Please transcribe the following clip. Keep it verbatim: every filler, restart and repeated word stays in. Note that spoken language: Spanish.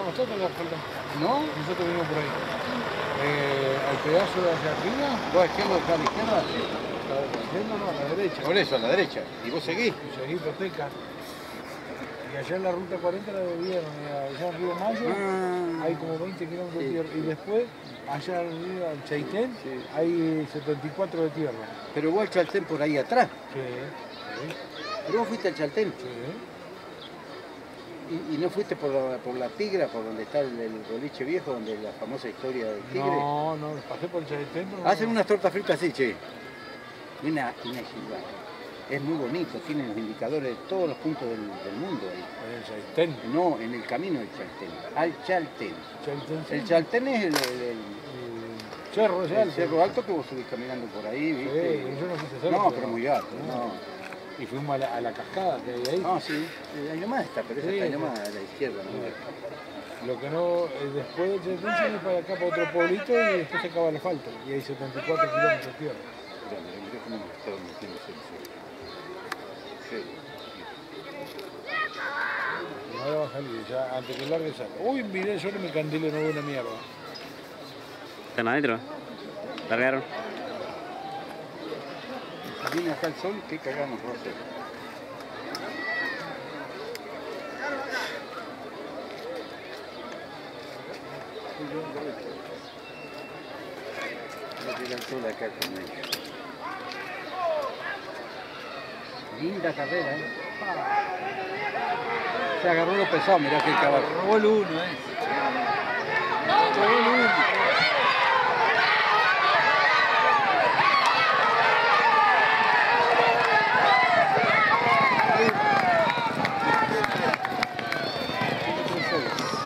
nosotros la falta. ¿No? Nosotros venimos por ahí. Eh, al pedazo de hacia arriba. ¿Vos izquierda o a la izquierda? Sí. Yendo no, a la derecha. Por eso, a la derecha. ¿Y vos seguís? Y seguí Pepeca. Y allá en la ruta cuarenta la debieron, allá en Río Mayo, Ah, hay como veinte kilómetros sí, de tierra. sí. Y después, allá arriba en Chaitén, Sí. hay setenta y cuatro de tierra. Pero vos al Chaltén por ahí atrás. Sí, sí, Pero vos fuiste al Chaltén. sí. ¿Y, y no fuiste por la, por la Tigra, por donde está el, el boliche viejo, donde la famosa historia del tigre? No, no, pasé por el Chaitén. Pero Hacen no. unas tortas fritas así, che. Una, una ciudad. Es muy bonito, tienen los indicadores de todos los puntos del, del mundo ahí. En el Chaitén. No, en el camino del Chaltén. Al Chaltén. Chaitén, sí. El Chaltén es el, el, el, El cerro ese el alto. cerro alto que vos subís caminando por ahí, Sí, ¿viste? yo no quise hacerlo. No, pero muy alto. No. Y fuimos a la, a la cascada que hay ahí. No, sí. Eh, Ahí nomás está, pero esa Sí, está ahí sí. nomás a la izquierda. ¿No? Lo que no, eh, después del Chaitén se viene para acá, para otro pueblito, y después se acaba el asfalto. Y hay setenta y cuatro kilómetros de tierra. Ya, mirá, mirá cómo nos está metiendo ese sí. Y ahora va a salir, ya antes que largue sale. Uy, miré, yo que me candile no veo una mierda. ¿Están adentro? ¿Largaron? Si viene acá el sol, qué cagamos va a hacer. Va a tirar el sol acá con ellos. Linda carrera, ¿eh? Se agarró lo pesado, mirá que el caballo. Robó el uno, eh. Robó el uno.